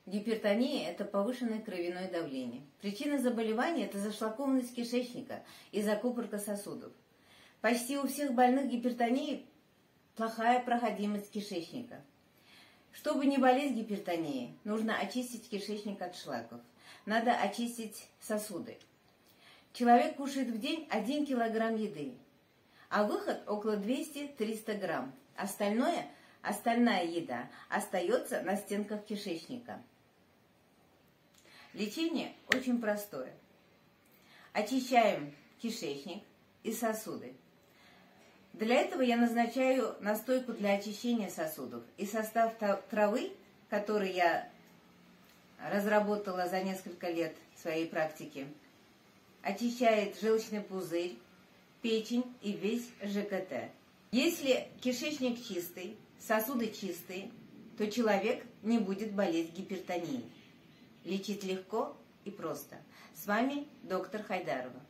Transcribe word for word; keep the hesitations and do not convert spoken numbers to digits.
Гипертония – это повышенное кровяное давление. Причина заболевания – это зашлакованность кишечника и закупорка сосудов. Почти у всех больных гипертонией плохая проходимость кишечника. Чтобы не болеть гипертонией, нужно очистить кишечник от шлаков. Надо очистить сосуды. Человек кушает в день один килограмм еды, а выход около двухсот-трёхсот грамм. Остальное, остальная еда остается на стенках кишечника. Лечение очень простое. Очищаем кишечник и сосуды. Для этого я назначаю настойку для очищения сосудов. И состав травы, который я разработала за несколько лет своей практики, очищает желчный пузырь, печень и весь ЖКТ. Если кишечник чистый, сосуды чистые, то человек не будет болеть гипертонией. Лечить легко и просто. С вами доктор Хайдарова.